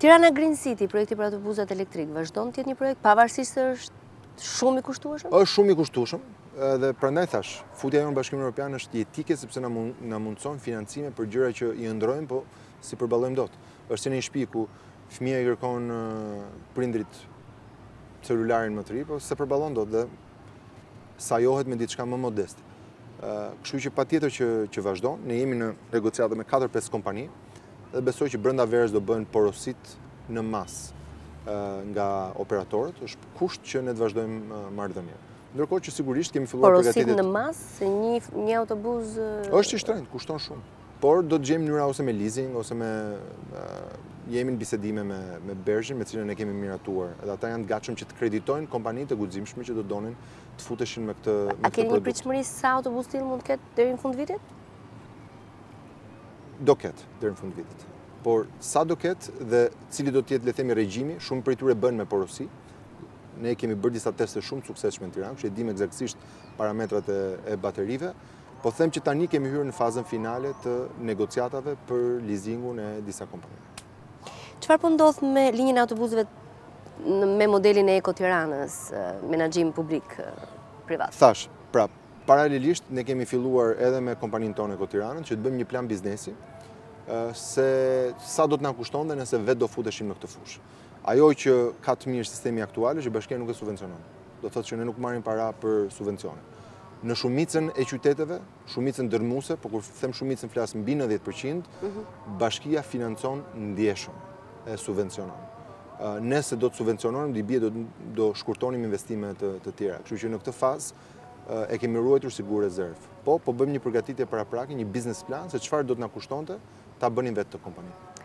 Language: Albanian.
Tirana Green City, projekti për autobusat elektrik, vazhdon të jetë një projekt pavarësisht se është shumë i kushtueshëm? Është shumë i kushtueshëm dhe prandaj thash, futja jonë në Bashkimin Evropian është jetike sepse na mundson financime për gjëra që i ëndrrojmë, po si përballojmë dot. Është si në një shtëpi ku fëmia i kërkon prindrit celularin më të ri, po se përballon dot dhe sajohet me diçka më modeste. Kështu që patjetër që vazhdon, ne jemi në negociate me 4-5 kompani dhe besoj që brenda verës do bëhen porosit në masë nga operatorët, është kusht që ne të vazhdojmë marrëdhënie. Ndërkohë që sigurisht kemi filluar përgatitet. Porosit në masë, se një autobus... Është i shtrenjtë, kushton shumë. Por do të gjejmë mënyra ose me leasing, ose me... jemi në bisedime me Bergjin, me cilën ne kemi miratuar. Edhe ata janë të gatshëm që të kreditojnë kompanitë e guximshme që do donin të futeshin me këtë produkt. A keni një pritshmëri sa autobus tillë mund të ketë deri në fund vitit? Do ketë deri në fund vitit. Por sa do ketë dhe cili do të jetë, le të themi, regjimi, shumë prej tyre bën me porosi. Ne kemi bërë disa teste shumë të suksesshme në Tiranë, që e dim eksaktësisht parametrat e baterive, po them që tani kemi hyrë në fazën finale të negociatave për leasingun e disa kompanive. Çfarë po ndodh me linjën e autobusëve me modelin e Eko Tiranës, menaxhim publik privat? Thash, pra, paralelisht ne kemi filluar edhe me kompaninë tonë Eko Tiranën që të bëjmë një plan biznesi se sa do të na kushton dhe nëse vetë do futeshim në këtë fushë. Ajo që ka të mirë sistemi aktual është që bashkia nuk e subvencionon. Do thotë që ne nuk marrim para për subvencione. Në shumicën e qyteteve, shumicën dërmuese, por kur them shumicën flas mbi 90%, bashkia financon ndjeshëm e subvencionon. Nëse do të subvencionojmë, di bie do shkurtonim investime të tjera. Kështu që në këtë fazë e kemi ruajtur sigur rezervë. Po bëjmë një përgatitje paraprake, një business plan se çfarë do të na kushtonte ta bënin vetë të kompanitë.